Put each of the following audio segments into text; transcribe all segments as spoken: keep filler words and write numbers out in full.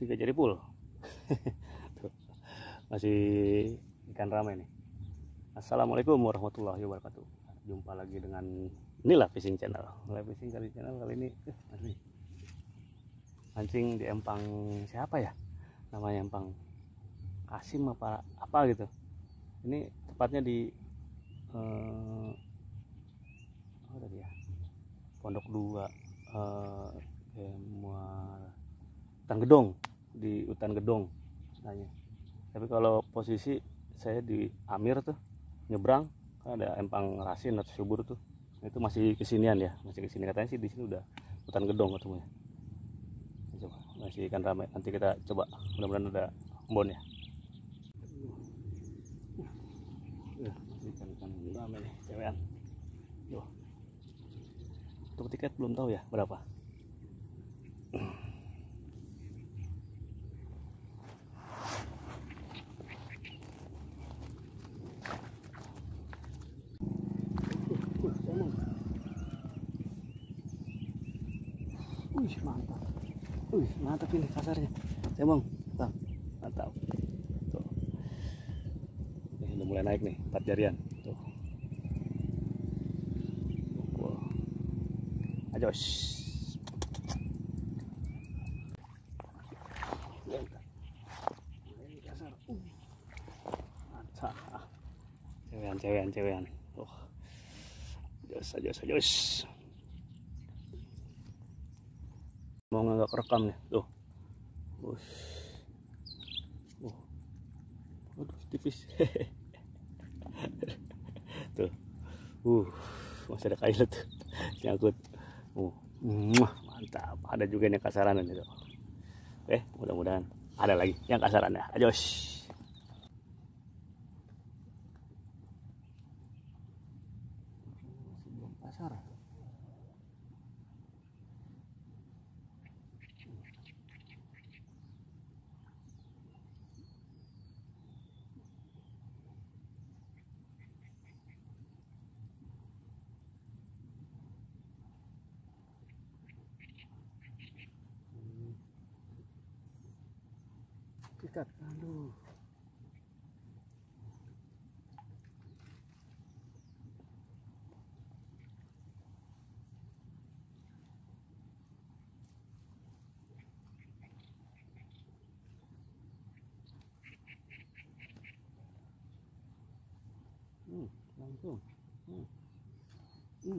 Tiga jari full. Masih ikan ramai nih. Assalamualaikum warahmatullahi wabarakatuh. Jumpa lagi dengan Nila Fishing Channel. Nila Fishing kali channel kali ini eh, mancing di empang siapa ya? Namanya empang Kasim apa apa gitu. Ini tepatnya di eh, oh tadi ya. Pondok dua eh, Hutan Gedong, di Hutan Gedong katanya. Tapi kalau posisi saya di Amir tuh nyebrang kan ada empang rasin atau subur tuh, itu masih kesinian ya, masih kesini katanya sih. Di sini udah Hutan Gedong ketemunya. Coba masih ikan ramai, nanti kita coba, mudah-mudahan ada embon ya. Masih ikan-ikan ramai nih, cewekan. Tuh. Untuk tiket belum tahu ya berapa. Wih, mantap. Wih, mantap ini kasarnya. Cemong, mantap. Mantap. Tuh. Ini udah mulai naik nih, empat jarian. Tuh. Wow. Ajos. Ini kasar. Uh. Mantap. Cewekan, cewekan, cewekan. Tuh. Ajos, ajos, ajos. Mau nggak kerekam nih tuh. Ush. Oh. Aduh, tipis. Tuh. Uh, masih ada kail tuh. Nyangkut. Uh, muah, mantap. Ada juga yang kasaran itu. Eh, mudah-mudahan ada lagi yang kasaran ya. Ajos. Masih belum kasar. Ikat, aduh. Hmm, langsung. Hmm. Hmm.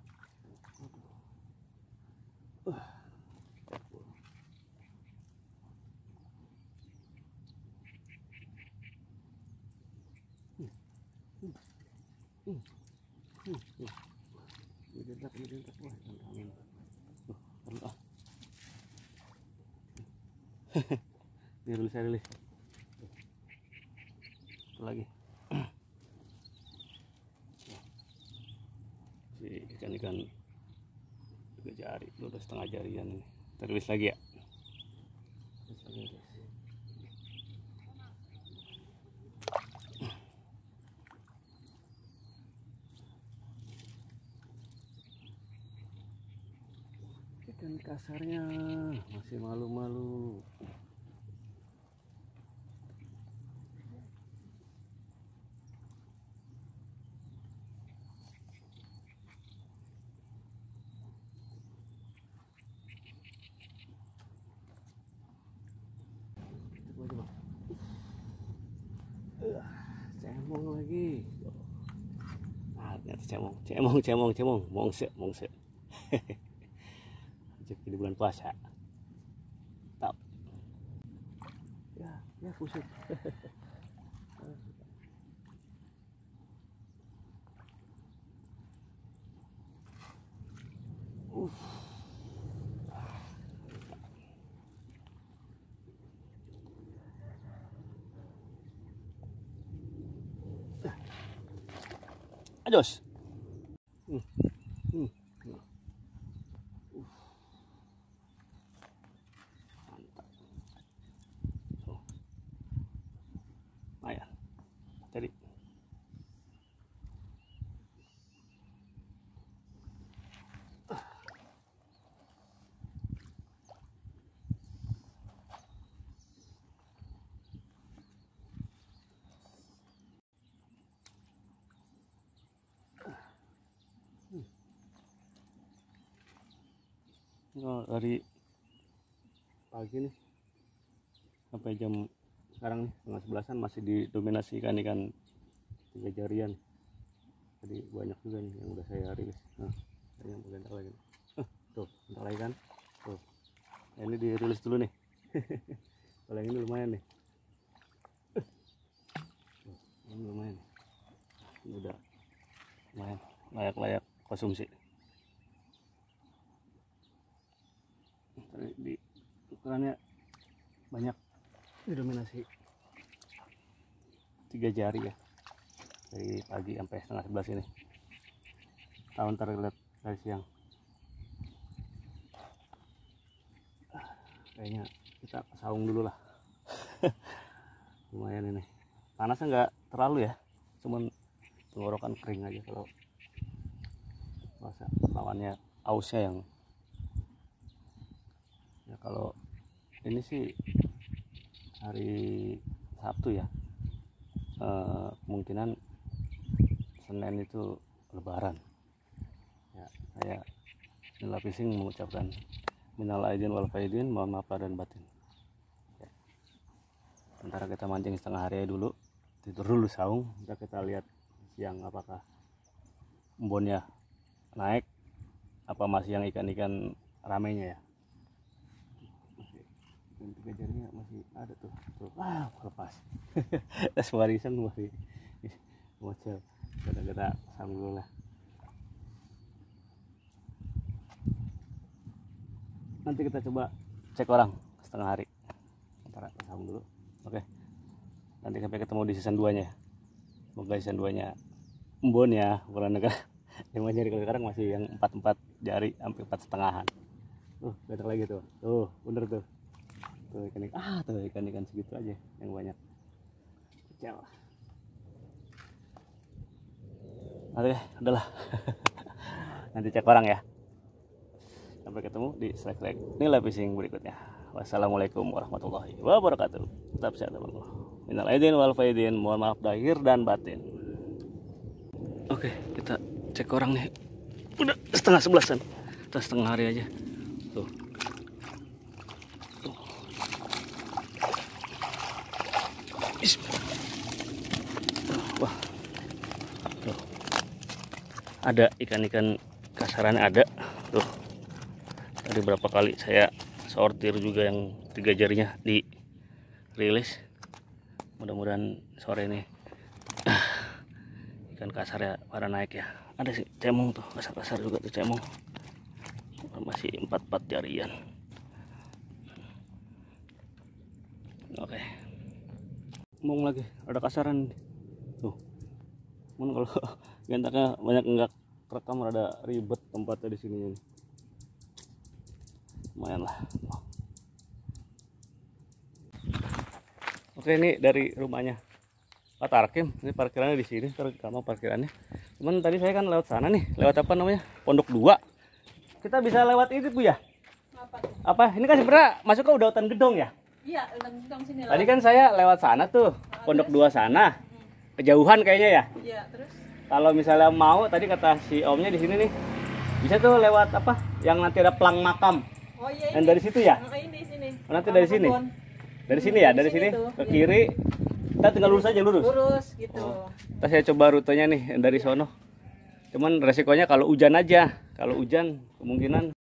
Uh. Hmm. Hmm. Hmm. Ini dentak, ini dentak. Wah, angin. Tuh, taruh ah. Ini rilis, saya rilis. Satu lagi. Si ikan-ikan tiga jari, dua belas setengah jarian ini. Terlilis lagi ya. Terlilis lagi, guys. Ikan kasarnya masih malu-malu. Coba, coba. Uh, cemong lagi. Ah, ternyata cemong, cemong, cemong, cemong, mongse, mongse. Rezeki di bulan puasa. Tap. Ya, ya pusing. uh. Ajos. Hmm. Hmm. Uh. Mantap. Oh. Lumayan. Tadi. Oh, dari pagi nih sampai jam sekarang nih setengah sebelasan masih didominasi ikan ikan tiga jarian. Jadi banyak juga nih yang udah saya rilis. Nah, yang bentar lagi. Uh, tuh, bentar lagi kan. Tuh. Nah, ini dirilis dulu nih. Kalau yang ini lumayan nih. Uh. Tuh, ini lumayan. Ini udah lumayan layak-layak konsumsi. Di ukurannya banyak, didominasi tiga jari ya, dari pagi sampai setengah sebelas ini. Tahun terlihat dari siang. Kayaknya kita saung dulu lah. Lumayan ini, panasnya nggak terlalu ya, cuman tenggorokan kering aja kalau puasa. Lawannya ausnya yang ya, kalau ini sih hari Sabtu ya, e, kemungkinan Senin itu Lebaran ya. Saya Nila Fishing mengucapkan minal aidin wal faidin, mohon maaf lahir dan batin ya. Sementara kita mancing setengah hari dulu, tidur dulu saung, kita kita lihat siang apakah embonnya naik apa masih yang ikan-ikan ramenya ya. Tiga jarinya masih ada tuh, tuh. Ah, lepas. Das warisan masih bocor. Kita sambung dulu lah. Nanti kita coba cek orang setengah hari. Ntar sambung dulu. Oke. Nanti sampai ketemu di season dua nya. Semoga season dua nya embon ya, bukan negara. Lima jari, kalau sekarang masih yang empat empat jari sampai empat setengahan. Tuh, beda lagi tuh. Tuh, bener tuh. Tuh ikan ikan ah tuh ikan ikan segitu aja yang banyak. Kecil. Oke, udahlah. Nanti cek orang ya. Sampai ketemu di slide-slide Nila Fishing berikutnya. Wassalamualaikum warahmatullahi wabarakatuh. Tetap sehat teman-teman. Minal aidin wal faidin, mohon maaf lahir dan batin. Oke, kita cek orang nih. Udah setengah sebelasan. Kita setengah hari aja. Tuh. Wah, tuh. Ada ikan-ikan kasarannya ada tuh. Tadi berapa kali saya sortir juga yang tiga jarinya di rilis. Mudah-mudahan sore ini ikan kasarnya pada naik ya. Ada sih cemong tuh, kasar-kasar juga tuh cemong, masih empat empat jarian. Oke, ngomong lagi ada kasaran tuh. Mun kalau gentaknya banyak enggak rekam, ada ribet tempatnya di sini ini. Lumayan lah. Oke, ini dari rumahnya Pak Tarkim. Ini parkirannya di sini, terutama parkirannya. Cuman tadi saya kan lewat sana nih, lewat apa namanya? Pondok dua. Kita bisa lewat itu Bu ya? Apa? Apa? Ini kan sebenarnya masuk ke Udautan Gedong ya? Iya, Gedong sini lah. Tadi kan saya lewat sana tuh, nah, Pondok dua sana. Hmm. Kejauhan kayaknya ya? Iya, terus? Kalau misalnya mau, tadi kata si omnya di sini nih, bisa tuh lewat apa? Yang nanti ada pelang makam. Oh iya, ini. Yang dari situ ya? Oh, ini sini. Oh, nanti dari sini. Kebun. Dari sini ya, dari sini, sini ke kiri. Kita tinggal lurus aja, lurus. Lurus gitu. Oh. Kita saya coba rutenya nih dari sono. Cuman resikonya kalau hujan aja. Kalau hujan kemungkinan